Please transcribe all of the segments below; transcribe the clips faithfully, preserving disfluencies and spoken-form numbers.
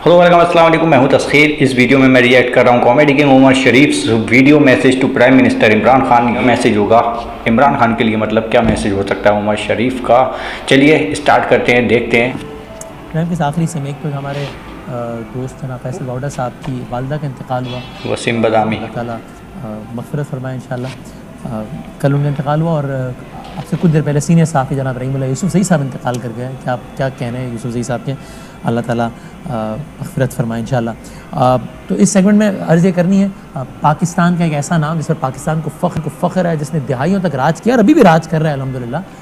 Hello welcome अस्सलाम वालेकुम, मैं हूं तस्खीर। इस वीडियो में मैं रिएक्ट कर रहा हूं comedy king Umar Sharif video message to prime minister Imran Khan. Message होगा इमरान खान के लिए, मतलब क्या मैसेज हो सकता है उमर शरीफ का। चलिए स्टार्ट करते हैं, देखते हैं। टाइम के आखिरी समय एक तो हमारे दोस्त जना फैसल वाउडा साहब की वालदा का इंतकाल हुआ, वसीम बदामी, अल्लाह ताला मग़फ़िरत फरमाए इंशाअल्लाह। कल उनका इंतकाल हुआ और अब से कुछ देर पहले सीनियर साफ़ी जनाब रहीमुल्लाह यूसुफ ज़ई साहब इंतकाल कर गए। क्या क्या कहने हैं यूसुफ ज़ई साहब के, अल्लाह ताला मग़फ़िरत फरमाए इंशाअल्लाह। तो इस सेगमेंट में अर्ज़ ये करनी है, पाकिस्तान का एक ऐसा नाम जिस पर पाकिस्तान को फ़ख्र को फ़ख्र है, जिसने दिहाइयों तक राज किया और अभी भी राज कर रहा है अल्हम्दुलिल्लाह।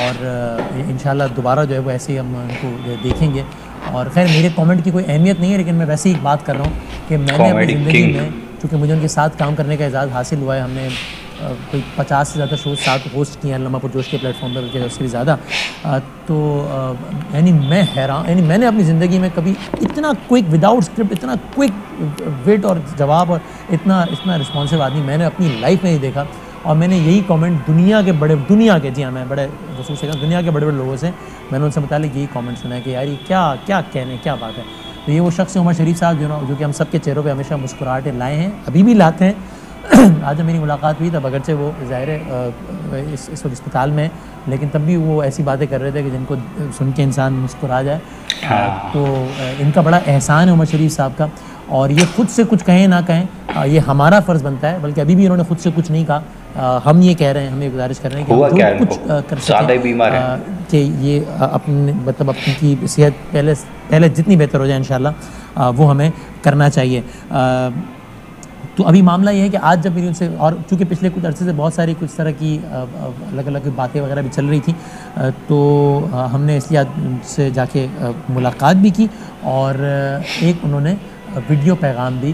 और इंशाअल्लाह दोबारा जो है वो ऐसे ही हम उनको देखेंगे। और खैर मेरे कमेंट की कोई अहमियत नहीं है, लेकिन मैं वैसे ही एक बात कर रहा हूँ कि मैंने अपनी ज़िंदगी में, चूँकि मुझे उनके साथ काम करने का एजाज़ हासिल हुआ है, हमने कोई पचास से ज़्यादा शोज साथ होस्ट किए हैं अल्लामा पुरजोश के प्लेटफॉर्म पर, बल्कि उससे भी ज़्यादा। तो यानी मैं हैरान, यानी मैंने अपनी ज़िंदगी में कभी इतना क्विक विदाउट स्क्रिप्ट, इतना क्विक विट और जवाब और इतना इतना रिस्पॉन्सिव आदमी मैंने अपनी लाइफ में नहीं देखा। और मैंने यही कमेंट दुनिया के बड़े दुनिया के जी हाँ मैं बड़े वसूल से दुनिया के बड़े बड़े लोगों से मैंने उनसे मुतालिक यही कमेंट सुना है कि यार ये क्या क्या कहने, क्या बात है। तो ये वो शख्स उमर शरीफ साहब जो ना, जो कि हम सब के चेहरों पे हमेशा मुस्कुराहटें लाए हैं, अभी भी लाते हैं। आज जब मेरी मुलाकात हुई तब अगरचे वो ज़ाहिर है इस इस वक्त अस्पताल में, लेकिन तब भी वो ऐसी बातें कर रहे थे कि जिनको सुन के इंसान मुस्कुरा जाए। हाँ। तो इनका बड़ा एहसान है उमर शरीफ साहब का, और ये खुद से कुछ कहें ना कहें ये हमारा फ़र्ज़ बनता है, बल्कि अभी भी इन्होंने खुद से कुछ नहीं कहा। आ, हम ये कह रहे हैं, हम ये गुजारिश कर रहे हैं कि हम जो कुछ आ, कर सकें कि ये अपने मतलब अपनी सेहत पहले पहले जितनी बेहतर हो जाए इंशाअल्लाह वो हमें करना चाहिए। आ, तो अभी मामला ये है कि आज जब मेरी उनसे, और चूँकि पिछले कुछ अर्से से बहुत सारी कुछ तरह की अलग अलग बातें वगैरह भी चल रही थी, तो हमने इसलिए उनसे जाके मुलाकात भी की और एक उन्होंने वीडियो पैगाम भी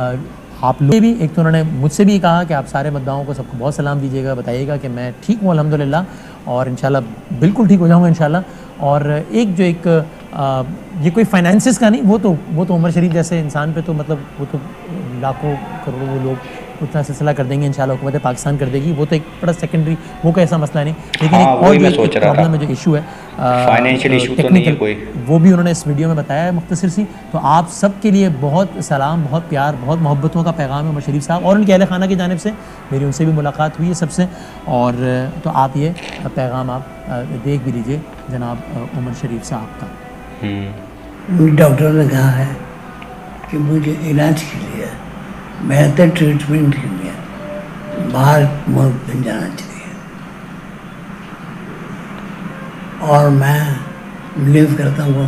आप लोग भी, एक तो उन्होंने मुझसे भी कहा कि आप सारे मुद्दाओं को सबको बहुत सलाम दीजिएगा, बताइएगा कि मैं ठीक हूँ अल्हम्दुलिल्लाह और इंशाल्लाह बिल्कुल ठीक हो जाऊँगा इंशाल्लाह। और एक जो एक आ, ये कोई फाइनेंसिस का नहीं, वो तो वो तो उमर शरीफ जैसे इंसान पे तो मतलब वो तो लाखों करोड़ों लोग उतना सिलसिला कर देंगे इंशाल्लाह, हुकूमत पाकिस्तान कर देगी, वो तो एक बड़ा सेकेंडरी, वो कोई ऐसा मसला नहीं। लेकिन हाँ, एक और जो प्रॉब्लम में जो इशू है फाइनेंशियल इशू तो नहीं है कोई, वो भी उन्होंने इस वीडियो में बताया है मुख्तसर सी। तो आप सब के लिए बहुत सलाम, बहुत प्यार, बहुत मोहब्बतों का पैगाम है उमर शरीफ साहब और उनके अहले खाना की जानिब से। मेरी उनसे भी मुलाकात हुई है सबसे, और तो आप ये पैगाम आप देख भी लीजिए जनाब उमर शरीफ साहब का। डॉक्टर ने कहा है कि मुझे इलाज के लिए, बेहतर ट्रीटमेंट के लिए बाहर मुल्क में जाना चाहिए, और मैं बिलीव करता हूँ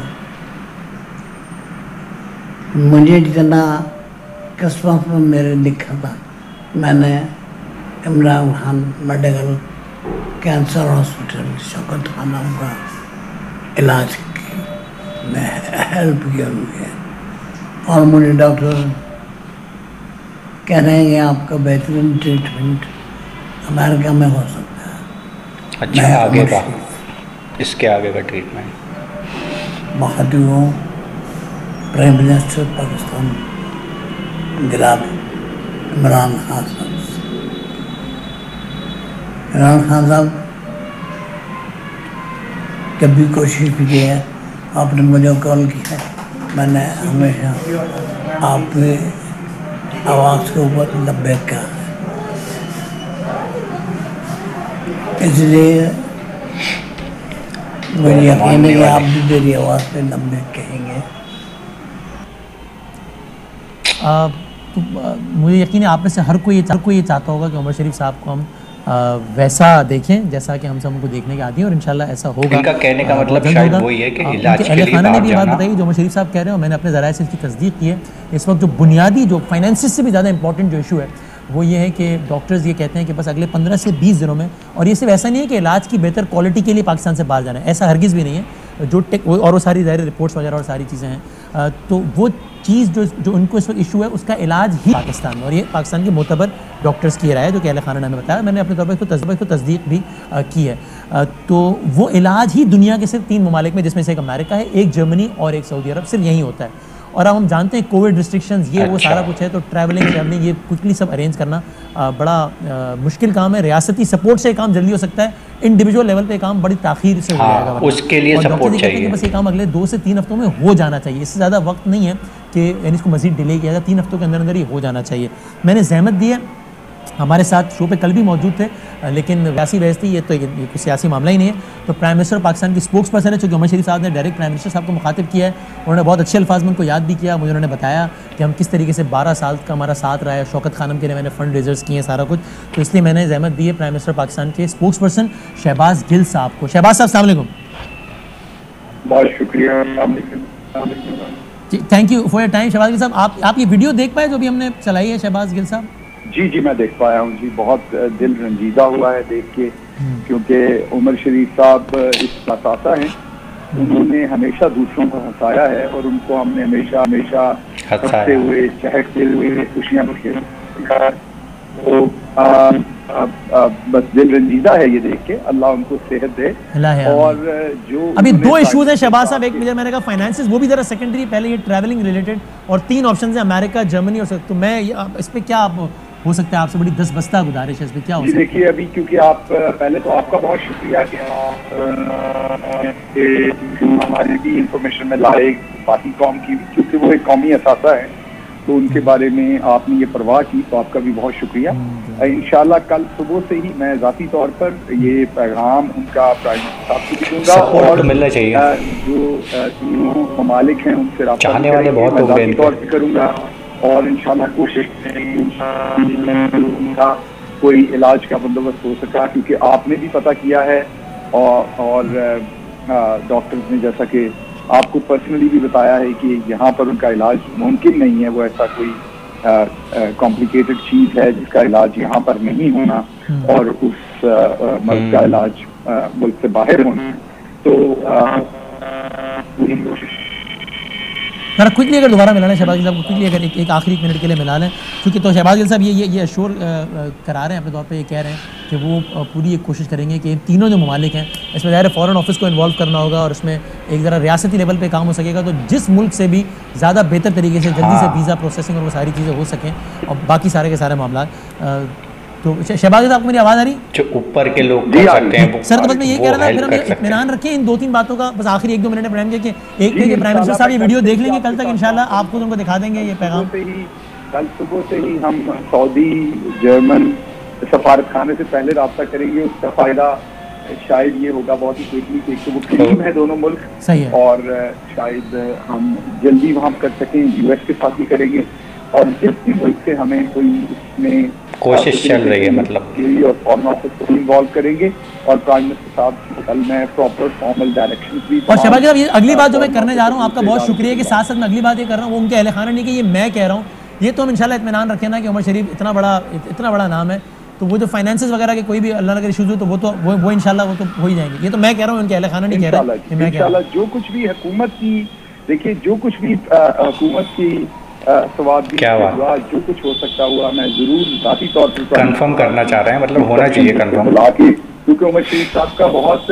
मुझे जितना किस्मत में मेरे लिखा था, मैंने Imran Khan medical cancer hospital Shaukat Khanum का इलाज में हेल्प किया उनके, और मुझे डॉक्टर कह रहे हैं कि आपका बेहतरीन ट्रीटमेंट अमेरिका में हो सकता है। अच्छा, आगे का, इसके आगे का ट्रीटमेंट बहुत ही प्राइम मिनिस्टर पाकिस्तान जनाब इमरान खान साहब, इमरान खान साहब जब भी कोशिश भी की है, आपने मुझे कॉल किया, मैंने हमेशा आपके आवाज़ के ऊपर लब्बैक कहा, इसलिए मुझे यकीन है कि आप भी मेरी आवाज़ पे लब्बैक कहेंगे। आ, तो आ, मुझे यकीन है आप में से हर कोई हर कोई ये चाहता होगा कि उमर शरीफ साहब को हम आ, वैसा देखें जैसा कि हम सब उनको देखने के आदी हैं, और इंशाल्लाह ऐसा होगा। इनका कहने का मतलब शायद वही है कि इलाज के लिए खाना ने भी बात बताई जो उमर शरीफ साहब कह रहे हैं, और मैंने अपने ज़राए से इसकी तस्दीक की है। इस वक्त जो बुनियादी, जो फाइनेंसिस से भी ज़्यादा इंपॉर्टेंट जो इशू है वो ये है कि डॉक्टर्स ये कहते हैं कि बस अगले पंद्रह से बीस दिनों में, और ये सिर्फ ऐसा नहीं है कि इलाज की बेहतर क्वालिटी के लिए पाकिस्तान से बाहर जाना है, ऐसा हरगिज़ भी नहीं है। जो टेक और वो सारी ज़ाहिर रिपोर्ट्स वगैरह और सारी चीज़ें हैं, तो वो चीज़ जो जो उनको इस वक्त इशू है उसका इलाज ही पाकिस्तान में, और ये पाकिस्तान के मोतबर डॉक्टर्स की राय है जो कि अहले खाना ने हमें बताया, मैंने अपने तौर पर इसको तस्दीक को तस्दीक भी आ, की है। आ, तो वो इलाज ही दुनिया के सिर्फ तीन ममालिक में, जिसमें से एक अमेरिका है, एक जर्मनी और एक सऊदी अरब, सिर्फ यहीं होता है। और अब हम जानते हैं कोविड रिस्ट्रिक्शंस ये वो अच्छा। सारा कुछ है, तो ट्रैवलिंग ट्रैवलिंग ये क्विकली सब अरेंज करना आ, बड़ा आ, मुश्किल काम है। रियासती सपोर्ट से काम जल्दी हो सकता है, इंडिविजुअल लेवल पे काम बड़ी ताखीर से हो हाँ, जाएगा वरना। उसके लिए और डॉक्टर सपोर्ट जी कहते हैं चाहिए। कि बस ये काम अगले दो से तीन हफ्तों में हो जाना चाहिए, इससे ज़्यादा वक्त नहीं है कि यानी इसको मजीद डिले किया जाए, तीन हफ्तों के अंदर अंदर ही हो जाना चाहिए। मैंने जहमत दी है, हमारे साथ शो पे कल भी मौजूद थे, लेकिन वैसी बहस थी, ये तो ये कोई सियासी मामला ही नहीं है। तो प्राइम मिनिस्टर पाकिस्तान की स्पोक्स पर्सन है, चूँकि उमर शरीफ साहब ने डायरेक्ट प्राइम मिनिस्टर साहब को मुखातिब किया है, उन्होंने बहुत अच्छे अल्फाज में उनको याद भी किया। मुझे उन्होंने बताया कि हम किस तरीके से बारह साल का हमारा साथ रहा है, शौकत खानम के लिए मैंने फंड रेजर्स किए हैं, सारा कुछ। तो इसलिए मैंने जहमत दी है प्राइम मिनिस्टर पाकिस्तान के स्पोक्स पर्सन शहबाज गिल साहब को। शहबाज साहब अस्सलाम वालेकुम। बहुत शुक्रिया, thank you for your time. Shahbaz Gill साहब, आप आप ये वीडियो देख पाए जो भी हमने चलाई है शहबाज गिल साहब? जी जी मैं देख पाया हूँ जी, बहुत दिल रंजीदा हुआ है देख के, क्योंकि उमर शरीफ साहब इस असासा हैं, उन्होंने हमेशा दूसरों को हंसाया है और उनको हमने हमेशा हमेशा हंसते हुए चहकते हुए खुशियाँ दिखाया। तो आ, आ, आ, बस दिल रंजीदा है ये देख के, अल्लाह उनको सेहत दे। और जो अभी दो इश्यूज हैं शहबाज साहब, एक मुझे मैंने कहा फाइनेंसेस, वो भी जरा सेकेंडरी, पहले ये ट्रैवलिंग रिलेटेड, और तीन ऑप्शन है अमेरिका, जर्मनी और तो मैं इस पर क्या आप हो सकता है, आपसे बड़ी दस बस्ता गुजारिश है, इस पर क्या हो सकता है? देखिए अभी क्योंकि आप पहले तो आपका बहुत शुक्रिया कि आप हमारी भी इंफॉर्मेशन में लाए बाकी कौम की, क्योंकि वो एक कौमी असासा है, तो उनके बारे में आपने ये परवाह की, तो आपका भी बहुत शुक्रिया। इंशाल्लाह कल सुबह से ही मैं ज़ाती तौर पर ये पैगाम उनका प्राइम मिनिस्टर साहब को भी दूंगा, और मिलना चाहिए। जो तीनों ममालिक हैं उनसे राब्ता चाहने वाले बहुत लोग ज़ाती तौर पर करूँगा, और इंशाल्लाह कोशिश उनका कोई इलाज का बंदोबस्त हो सका, क्योंकि आपने भी पता किया है और, और डॉक्टर्स ने जैसा कि आपको पर्सनली भी बताया है कि यहाँ पर उनका इलाज मुमकिन नहीं है, वो ऐसा कोई कॉम्प्लिकेटेड चीज़ है जिसका इलाज यहाँ पर नहीं होना, और उस मर्ज का इलाज मुल्क से बाहर होना। तो पूरी कोशिश जरा क्विकली अगर दोबारा मिला लें शहबाज गिल साहब को, क्विकली अगर एक, एक आखिरी एक मिनट के लिए मिला लें, क्योंकि तो शहबाज गिल साहब ये ये ये अश्योर करा रहे हैं अपने तौर पे, ये कह रहे हैं कि वो पूरी एक कोशिश करेंगे कि इन तीनों जो ममालिक हैं, इसमें ज़ाहिर है फॉरेन ऑफिस को इन्वॉल्व करना होगा, और इसमें एक ज़रा रियासती लेवल पे काम हो सकेगा, तो जिस मुल्क से भी ज़्यादा बेहतर तरीके से जल्दी से वीज़ा प्रोसेसिंग और वो सारी चीज़ें हो सकें, और बाकी सारे के सारे मामला। तो शहबाज साहब, आपको मेरी आवाज़ आ रही? जो ऊपर के लोग कर सकते हैं सर, तो बस मैं ये कह रहा था, फिर हम इत्मीनान रखें इन दो तीन बातों का, बस आखिरी एक दो मिनट में प्राइम कि एक प्राइम मिनिस्टर साहब ये वीडियो देख लेंगे कल तक इंशाल्लाह, आपको उनको दिखा देंगे ये पैगाम। कल सुबह से ही हम सऊदी जर्मन सफारत खाने से पहले रब्ता करेंगे, उसका फायदा शायद ये होगा बहुत ही क्विकली कि एक तो वो करीब है दोनों मुल्क, सही है, और शायद हम जल्दी वहाँ कर सकें, यूएस के साथ भी करेंगे, और जिस भी मुल्क से हमें कोई इसमें कोशिश चल रही है मतलब और फॉरेन ऑफिस को इन्वॉल्व करेंगे, और प्राइम मिनिस्टर साहब कल मैं प्रॉपर फॉर्मल डायरेक्शन भी। और शहबाज साहब, ये अगली बात जो मैं करने जा रहा हूँ, आपका बहुत शुक्रिया कि साथ साथ मैं अगली बात ये कर रहा हूँ, वो उनके अहल खाना नहीं कि ये मैं कह रहा हूँ, ये तो हम इंशाल्लाह इत्मीनान रखें ना कि उमर शरीफ इतना बड़ा इतना बड़ा नाम है, तो वो जो फाइनेंसेस वगैरह के कोई भी अल्लाह नगर इशूज़ हो, तो वो तो वो वो इंशाल्लाह वो तो हो ही जाएंगे। ये तो मैं कह रहा हूँ, उनके अहल खाना नहीं कह रहा, मैं कह रहा हूँ जो कुछ भी हुकूमत की, देखिए जो कुछ भी हुकूमत की सवाल क्या हुआ, जो कुछ हो सकता हुआ, मैं जरूर जाती तौर पर कंफर्म करना चाह रहे हैं, मतलब होना चाहिए कंफर्म, क्योंकि उमर शरीफ साहब का बहुत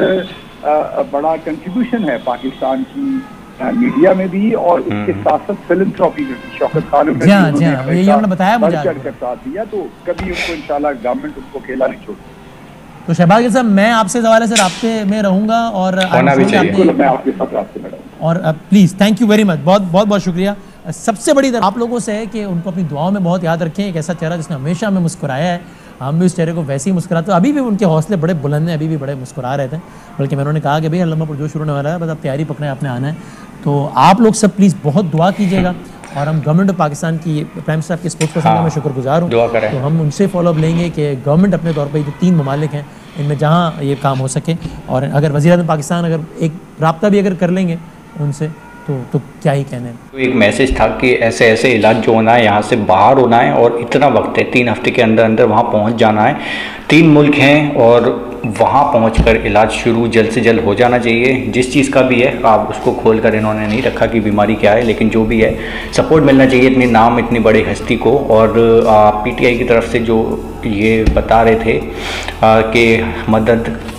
बड़ा कंट्रीब्यूशन है पाकिस्तान की मीडिया में भी, और उसके साथ साथ फिलंथ्रॉपी में भी। शौकत खान ने उन्होंने बताया मुझे कर साथ दिया, तो कभी उनको इंशाल्लाह गवर्नमेंट उनको अकेला नहीं छोड़। तो शहबाज साहब, मैं आपसे इस हवाले से राब्ते में रहूँगा, और होना भी चाहिए, मैं आपके साथ राब्ते में रहूँगा, और please thank you very much, बहुत बहुत बहुत शुक्रिया। सबसे बड़ी आप लोगों से है कि उनको अपनी दुआओं में बहुत याद रखें, एक ऐसा चेहरा जिसने हमेशा हमें मुस्कुराया है, हम भी उस चेहरे को वैसे ही मुस्कुराते, अभी भी उनके हौसले बड़े बुलंद हैं, अभी भी बड़े मुस्कुरा रहे थे, बल्कि मैंने कहा कि भाई अल्लाह पर जो शुरू होने वाला है, बस आप तैयारी पकड़ें, आपने आना है। तो आप लोग सब प्लीज़ बहुत दुआ कीजिएगा, और हम गवर्नमेंट ऑफ पाकिस्तान की प्राइम मिनिस्टर के स्पोक्स पर्सन का मैं शुक्रगुजार हूँ, तो हम उनसे फॉलोअप लेंगे कि गवर्नमेंट अपने तौर पर जो तीन ममालिक हैं इनमें जहाँ ये काम हो सके, और अगर वज़ीर-ए-आज़म पाकिस्तान अगर एक रब्ता भी अगर कर लेंगे उनसे, तो तो क्या ही कहने। तो एक मैसेज था कि ऐसे ऐसे इलाज जो होना है यहाँ से बाहर होना है, और इतना वक्त है, तीन हफ्ते के अंदर अंदर वहाँ पहुँच जाना है, तीन मुल्क हैं, और वहाँ पहुँचकर इलाज शुरू जल्द से जल्द हो जाना चाहिए। जिस चीज़ का भी है, आप उसको खोल कर इन्होंने नहीं रखा कि बीमारी क्या है, लेकिन जो भी है सपोर्ट मिलना चाहिए इतने नाम इतनी बड़ी हस्ती को। और पीटीआई की तरफ से जो ये बता रहे थे कि मदद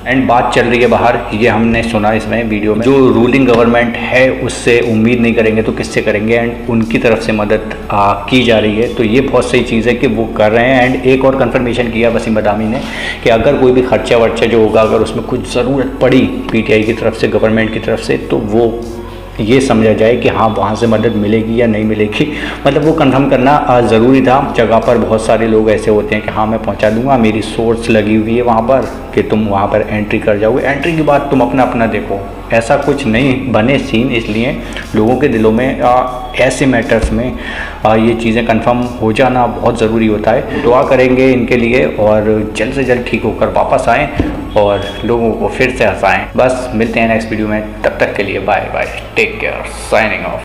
एंड बात चल रही है बाहर, ये हमने सुना इसमें वीडियो में, जो रूलिंग गवर्नमेंट है उससे उम्मीद नहीं करेंगे तो किससे करेंगे, एंड उनकी तरफ से मदद आ, की जा रही है। तो ये बहुत सही चीज़ है कि वो कर रहे हैं। एंड एक और कंफर्मेशन किया वसीम बदामी ने कि अगर कोई भी खर्चा वर्चा जो होगा, अगर उसमें कुछ ज़रूरत पड़ी पीटीआई की तरफ से, गवर्नमेंट की तरफ से, तो वो ये समझा जाए कि हाँ वहाँ से मदद मिलेगी या नहीं मिलेगी। मतलब वो कंफर्म करना ज़रूरी था। जगह पर बहुत सारे लोग ऐसे होते हैं कि हाँ मैं पहुँचा दूँगा, मेरी सोर्स लगी हुई है वहाँ पर कि तुम वहाँ पर एंट्री कर जाओगे, एंट्री के बाद तुम अपना अपना देखो। ऐसा कुछ नहीं बने सीन, इसलिए लोगों के दिलों में आ, ऐसे मैटर्स में आ, ये चीज़ें कंफर्म हो जाना बहुत ज़रूरी होता है। दुआ करेंगे इनके लिए और जल्द से जल्द ठीक होकर वापस आएँ और लोगों को फिर से हंसाएं। बस मिलते हैं नेक्स्ट वीडियो में, तब तक के लिए bye bye, take care, signing of.